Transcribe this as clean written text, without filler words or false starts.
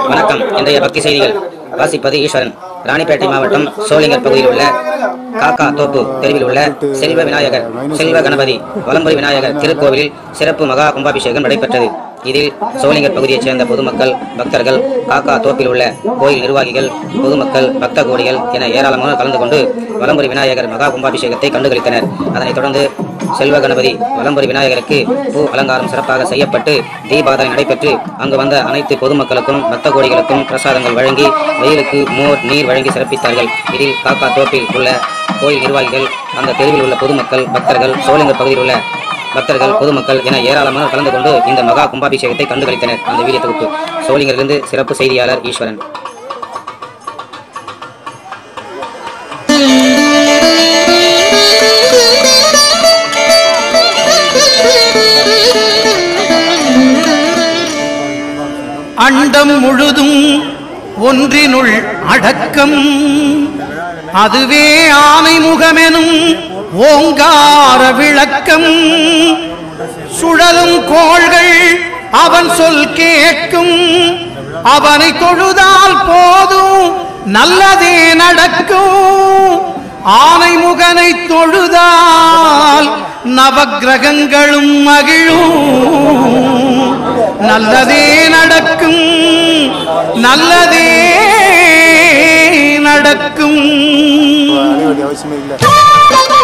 வணக்கம். இன்றைய பக்தி செய்திகள் வாசிப்பது ஈஸ்வரன். ராணிப்பேட்டை மாவட்டம் சோளிங்கர் பகுதியில் உள்ள காக்கா தோப்பு தெருவில் உள்ள செல்வ விநாயகர் செல்வ கணபதி வலம்புரி விநாயகர் திருக்கோவிலில் சிறப்பு மகா கும்பாபிஷேகம் நடைபெற்றது. இதில் சோளிங்கர் பகுதியைச் சேர்ந்த பொதுமக்கள், பக்தர்கள், காக்கா தோப்பில் உள்ள கோயில் நிர்வாகிகள், பொதுமக்கள், பக்த கோடிகள் என ஏராளமாக கலந்து கொண்டு வலம்புரி விநாயகர் மகா கும்பாபிஷேகத்தை கண்டுகளித்தனர். அதனைத் தொடர்ந்து செல்வ கணபதி வலம்புரி விநாயகருக்கு பூ அலங்காரம் சிறப்பாக செய்யப்பட்டு தீபாராதனை நடைபெற்று அங்கு வந்த அனைத்து பொதுமக்களுக்கும் பக்த கோடிகளுக்கும் பிரசாதங்கள் வழங்கி வெயிலுக்கு மோர் நீர் வழங்கி சிறப்பித்தார்கள். இதில் காக்கா தோப்பில் உள்ள கோயில் நிர்வாகிகள், அந்த தெருவில் உள்ள பொதுமக்கள், பக்தர்கள், சோளிங்கர் பகுதியில் உள்ள பக்தர்கள், பொதுமக்கள் என ஏராளமாக கலந்து கொண்டு இந்த மகா கும்பாபிஷேகத்தை கண்டுகளித்தனர். அந்த வீடியோ தொகுப்பு சோளிங்கரிலிருந்து சிறப்பு செய்தியாளர் ஈஸ்வரன். அண்டம் முழுதும் ஒன்றினுள் அடக்கம், அதுவே ஆனை முகமெனும் ஓங்கார விளக்கம். சுழலும் கோள்கள் அவன் சொல் கேட்கும், அவனை தொழுதால் போதும் நல்லதே நடக்கும். ஆனை முகனை தொழுதால் நவக்கிரகங்களும் மகிழும். நல்லதே நடக்கும், நல்லதே நடக்கும்.